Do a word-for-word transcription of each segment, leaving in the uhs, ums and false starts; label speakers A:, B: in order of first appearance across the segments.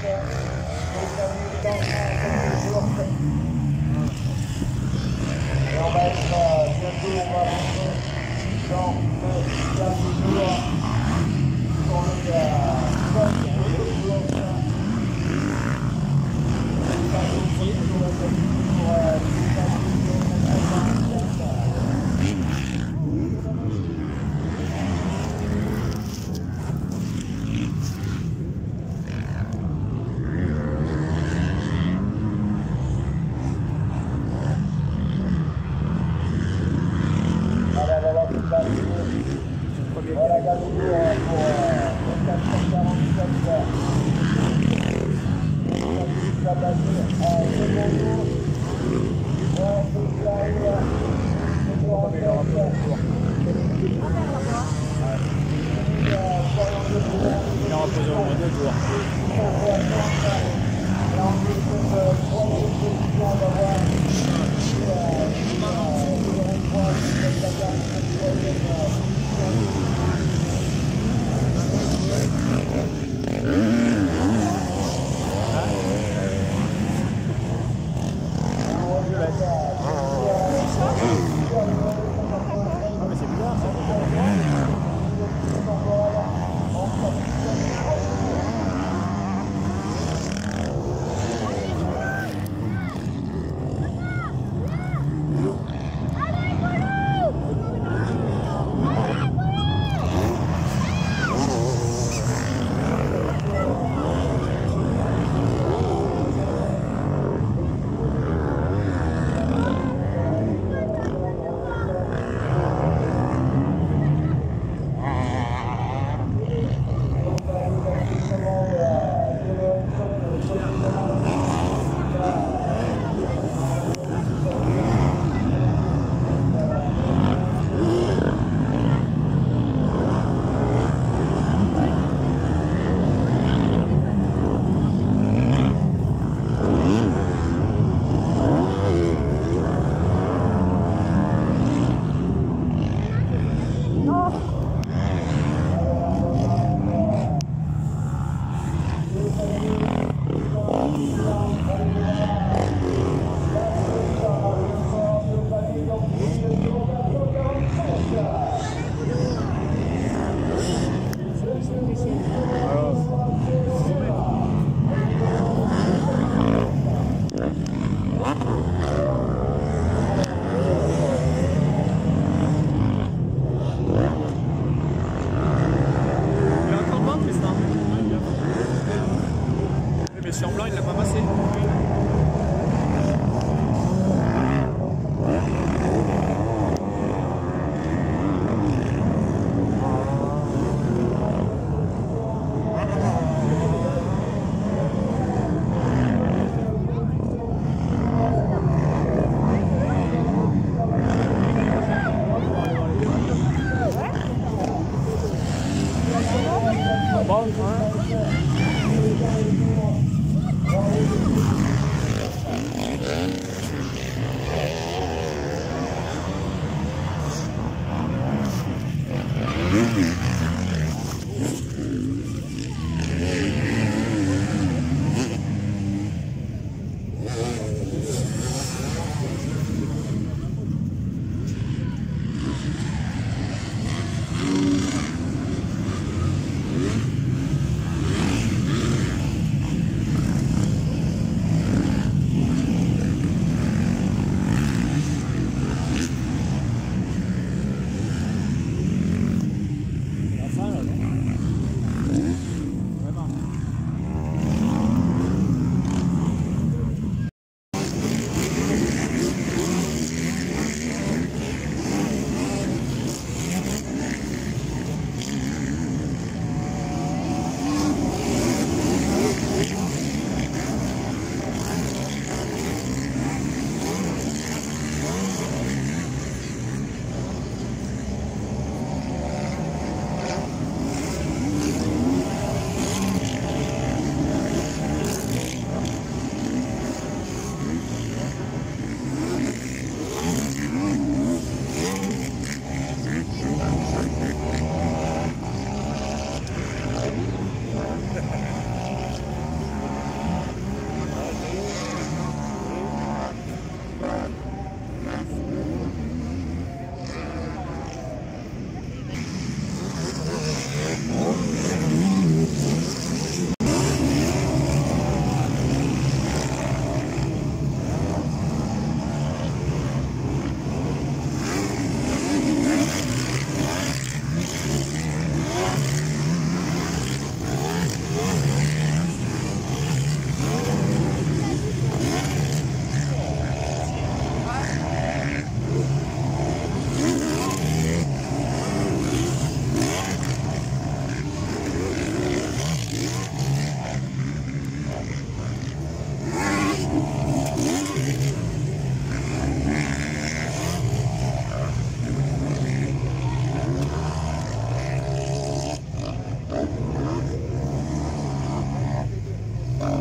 A: Bon, hein.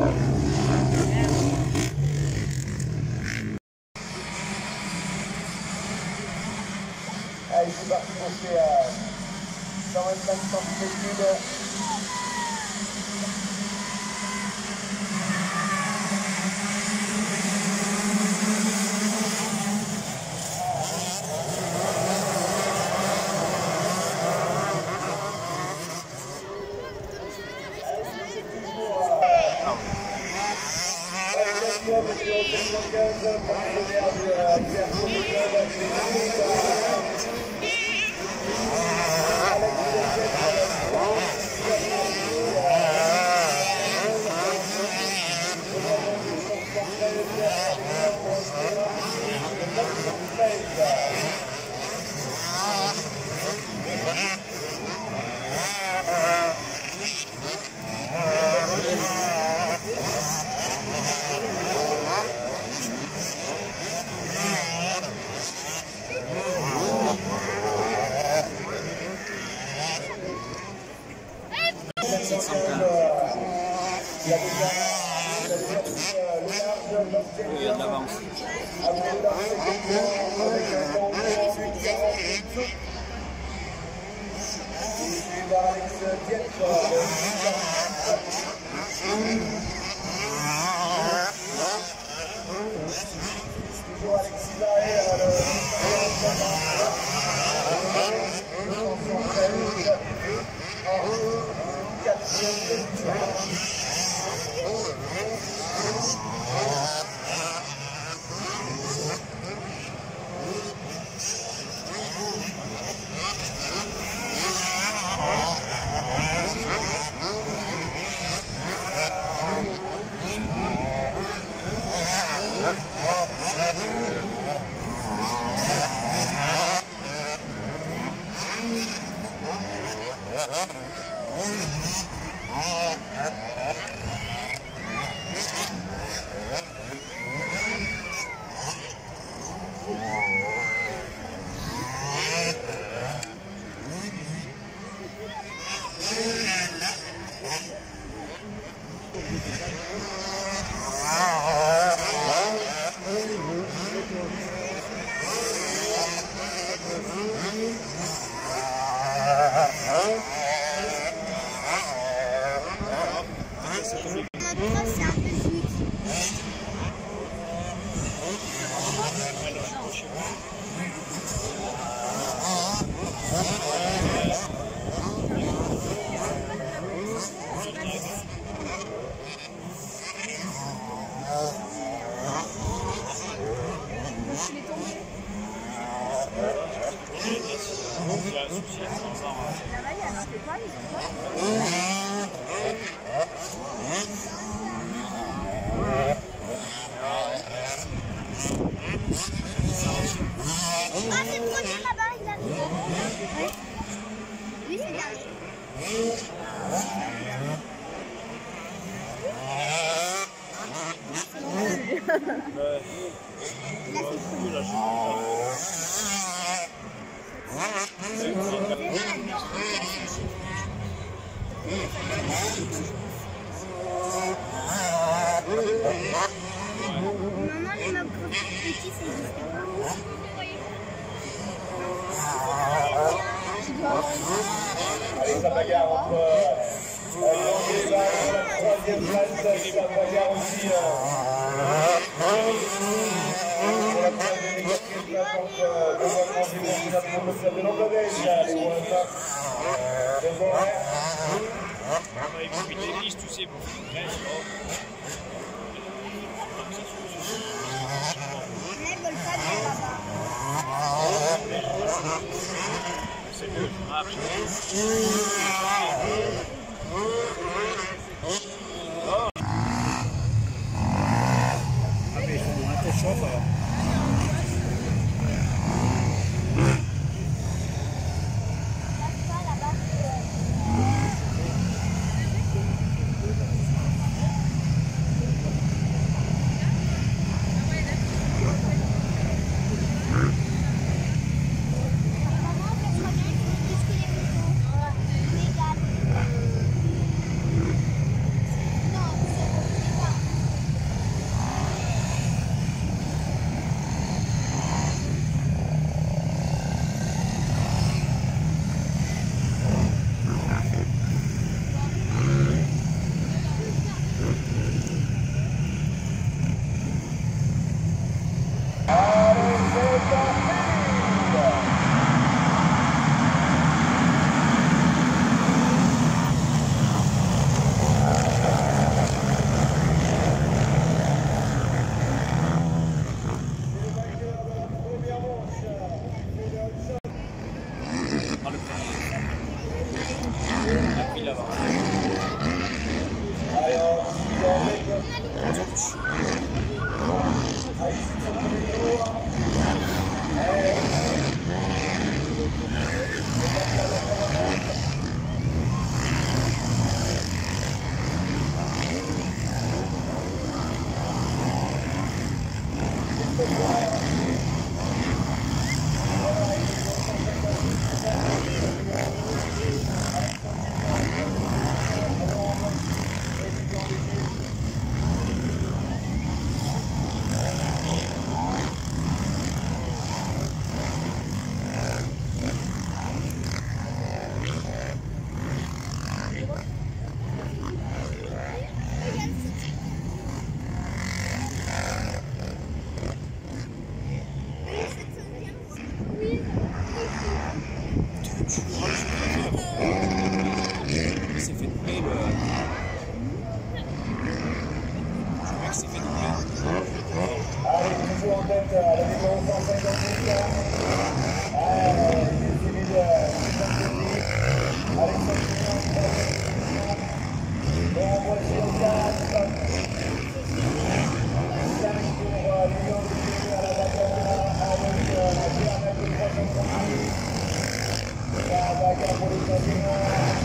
A: Allez, c'est parti, on fait euh, cent vingt-cinq centimètres cubes.
B: Il y a de l'avance.
C: Maman, les meubles petits, c'est juste
A: Allez, ça bagarre entre euh, la troisième place, ça bagarre aussi euh, pour la troisième et quatrième place entre euh, le Volcan du Burkina Faso de Bangladesh, les voisins de Boré.
B: Il faut que tu lises, tu sais, pour faire c'est mieux, je marche. Ah mais il faut un peu chaud alors. C'est fait doubler le... Je vois que c'est fait doubler.
A: Allez, toujours en tête, le numéro cent cinquante-huit. Allez, c'est leader, Alexandre bon, voici au quatre. cinq pour l'Union de Chine à la bagarre avec la Pierre de Croissant-Conduit. La bagarre pour les championnats.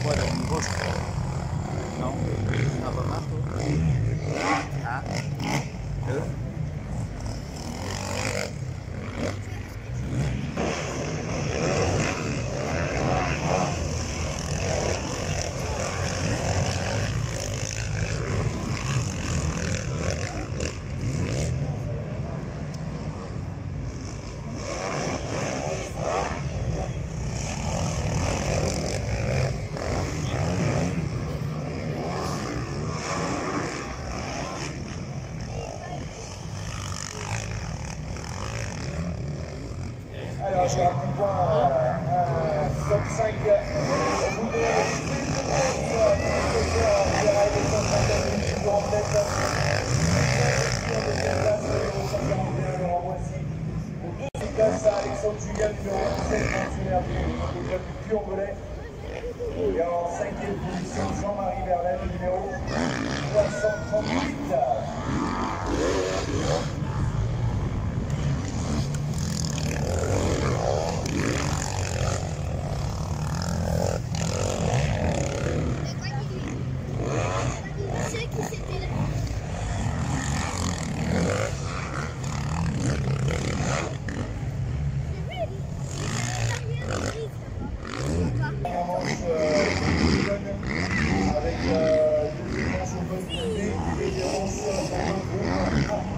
B: quoi le niveau, je crois. Non, ah, pas mal. Ah, deux.
A: Alors, je vais rappeler point un top cinq au bout de en tête. En deuxième place, numéro cent quarante et un, Laurent Boissy. Au deuxième place, Alexandre Julien, numéro sept, pensionnaire du club du Puy-en-Velay. Et en cinquième position, Jean-Marie Verlaine, numéro trois cent trente-huit. Avec euh, deux manches au bon côté et des manches dans le groupe A.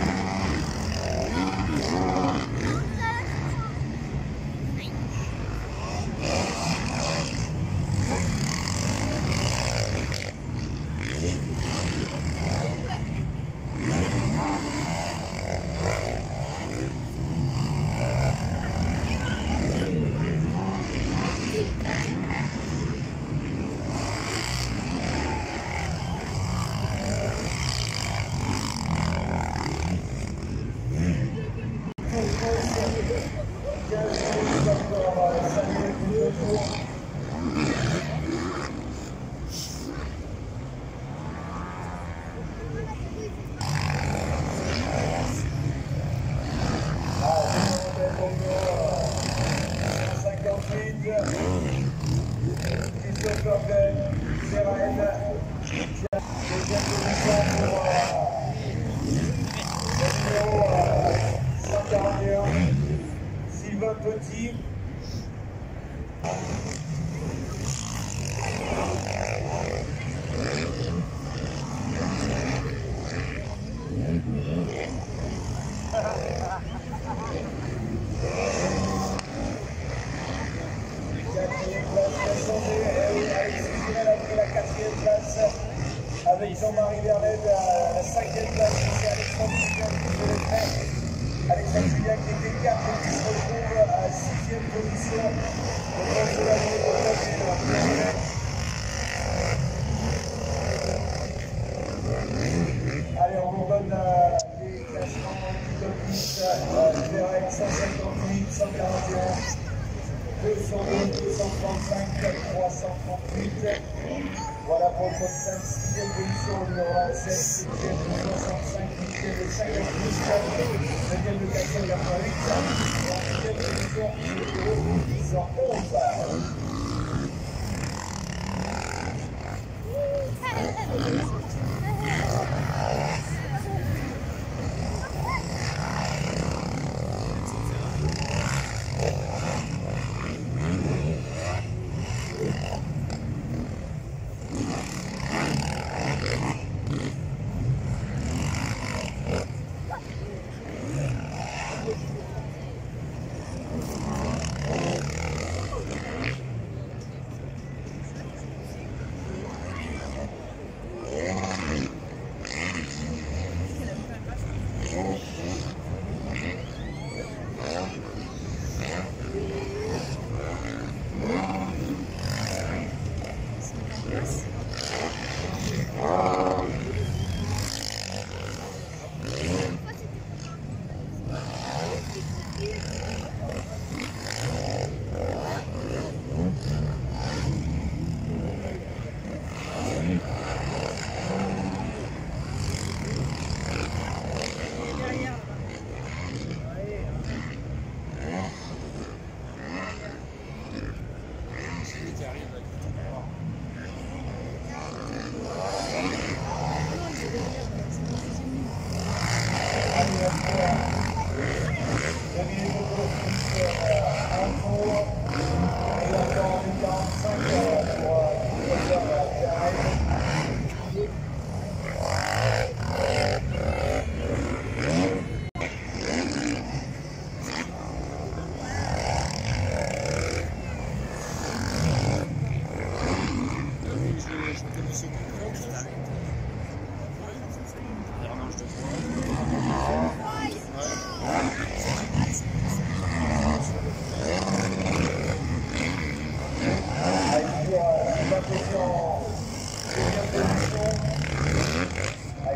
A: Christophe Orgel, Sérène, deuxième position pour le numéro cent quarante et un, Sylvain Petit. Avec Jean-Marie Verlaine à la cinquième place, c'est Alexandre Julien qui fait le trait. Alexandre Julien qui était quatre et qui se retrouve à la sixième position. Le grand chevalier de Clavier. Allez, on vous donne euh, les classements du top dix. Euh, Direct cent cinquante-huit, cent quarante et un, deux cent deux, deux cent trente-cinq, trois cent trente-huit. Voilà pour le top cinq, sixième position, le numéro vingt-sept, septième de soixante-cinq, huitième de cinquante-huit, neuvième de quatre cent quatre-vingt-huit, et en dixième position, le numéro cent onze.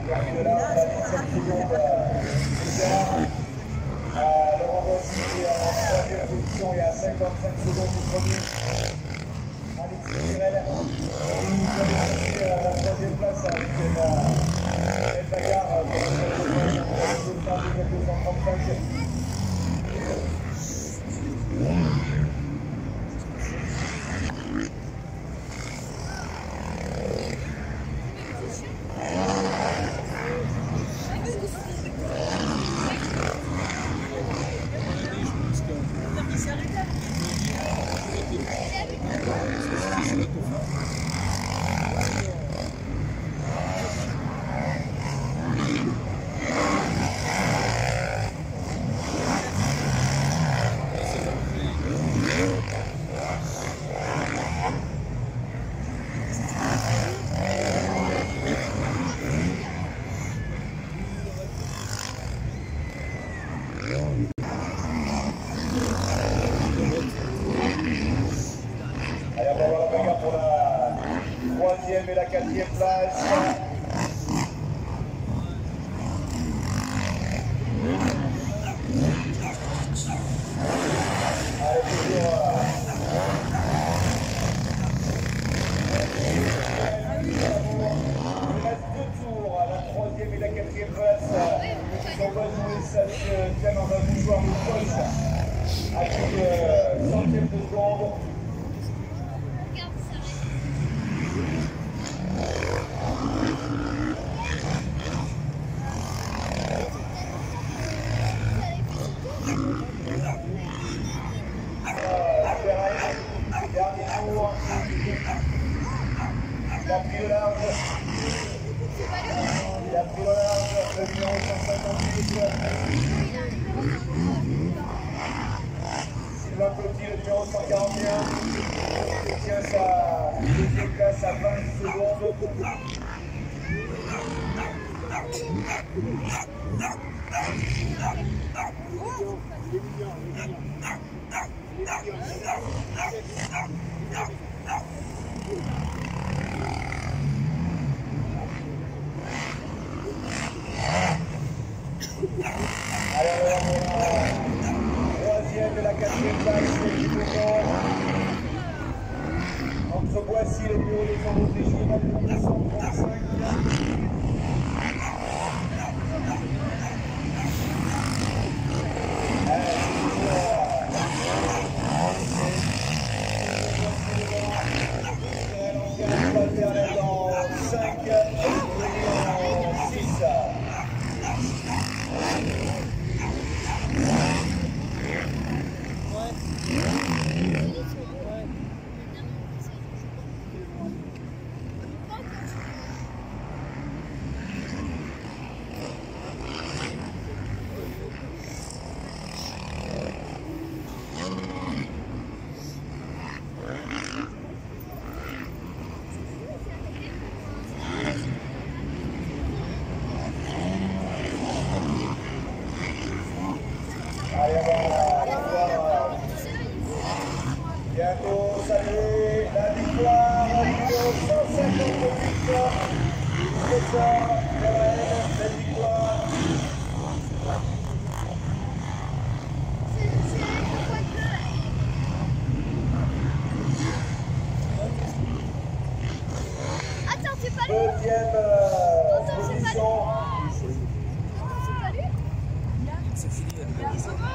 A: terminé de là, à la dix-sept secondes, César. Laurent Rossi en troisième position et à cinquante-cinq secondes du premier. Alexis Pirel nous avait cherché la troisième place avec une belle bagarre pour le temps de deux cent trente-cinq. Et la quatrième place. Allez, toujours. Il reste deux tours à la troisième et la quatrième place. On va jouer ça se tient dans un bougeoir de poche à plus de centièmes de seconde. Il a pris le large. Il a pris le large. Le numéro cent cinquante-huit. Sylvain Coty, le numéro cent quarante et un. Il tient sa deuxième place à vingt secondes. Alors, troisième et la quatrième place, c'est du moment. Entre Boissy et le bureau des Champs d'Autriche, deux cent trente-cinq. Allez, on va pouvoir bientôt saluer la victoire numéro cent cinquante-huit. C'est ça, belle victoire.
C: Attends, c'est pas lui.
A: Deuxième euh, position.
C: C'est pas lui.
B: C'est fini.